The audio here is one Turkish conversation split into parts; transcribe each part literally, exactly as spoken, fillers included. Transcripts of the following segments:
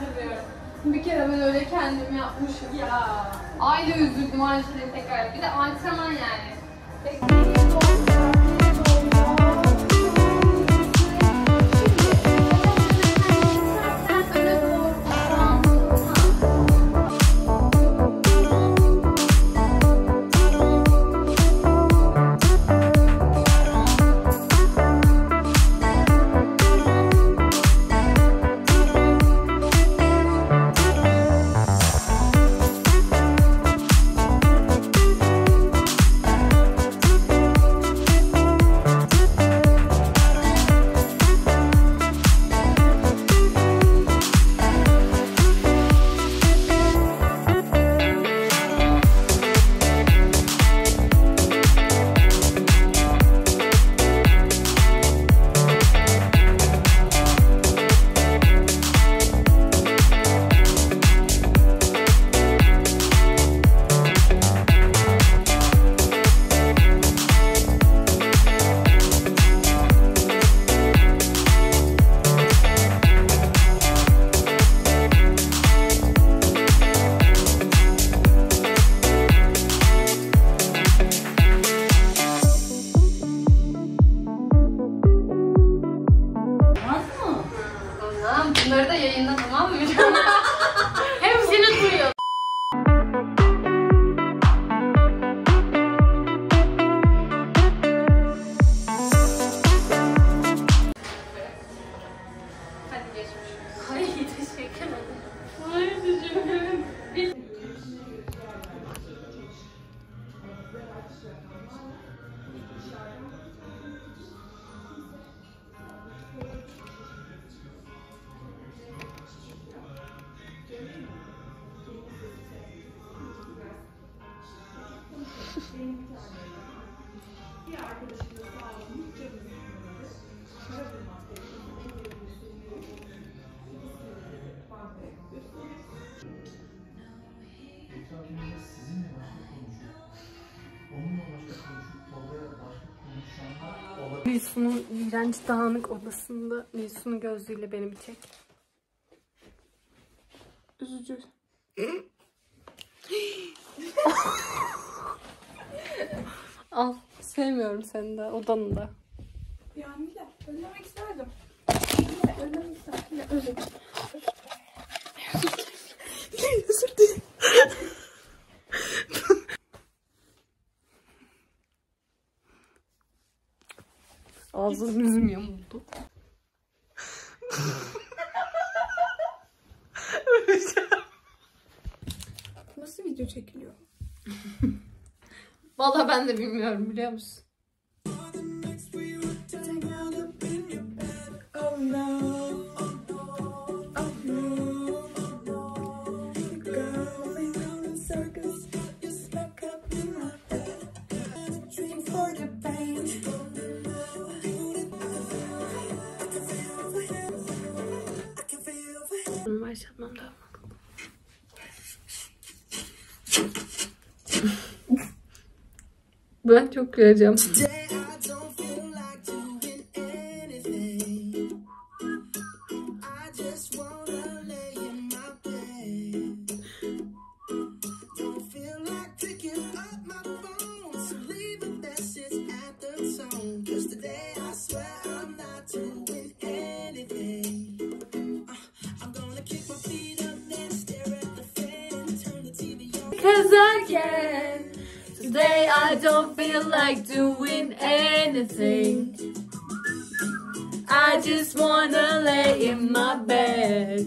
hatırlıyorum. Bir kere ben öyle kendim yapmışım ya. Aynı üzüldüm, aynı şeyi tekrar. Bir de antrenman yani. Peki. Bunları da yayında, tamam mı? Hepsini duyuyor. Hadi geçmiş. Hayır, teşekkür ederim. Hayır, teşekkür ederim. Nilsu'nun iğrenç dağınık odasında Nilsu'nun gözlüğüyle beni bir çek. Üzücü. Al. Sevmiyorum seni de, odanı da. Yani de önlemek isterdim. Önlemek isterdim. Özür dilerim. Özür dilerim. Ağzım yüzüm yamuldu. Nasıl video çekiliyor? Vallahi ben de bilmiyorum, biliyor musun? Başlatmam da. Ben çok güleceğim. Cause I can. Today I don't feel like doing anything. I just wanna lay in my bed.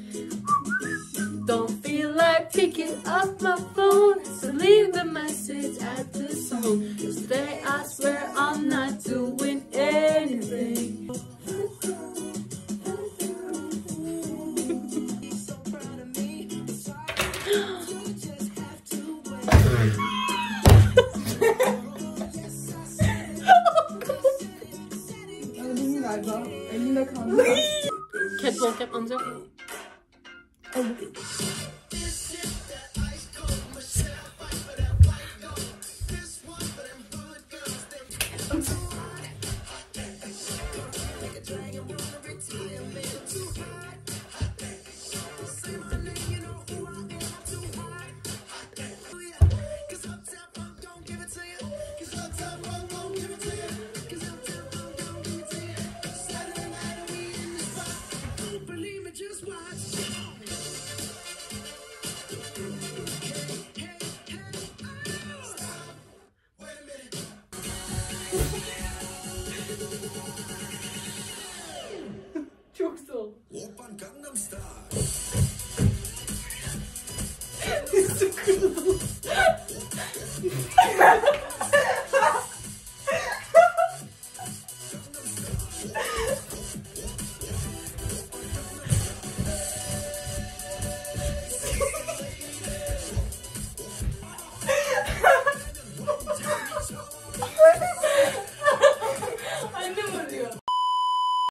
Don't feel like picking up my phone, so leave the message at the song. Today I swear I'm not doing anything. Öldüm galiba. Elimde kaldı. Catwalk yapmanız yok mu?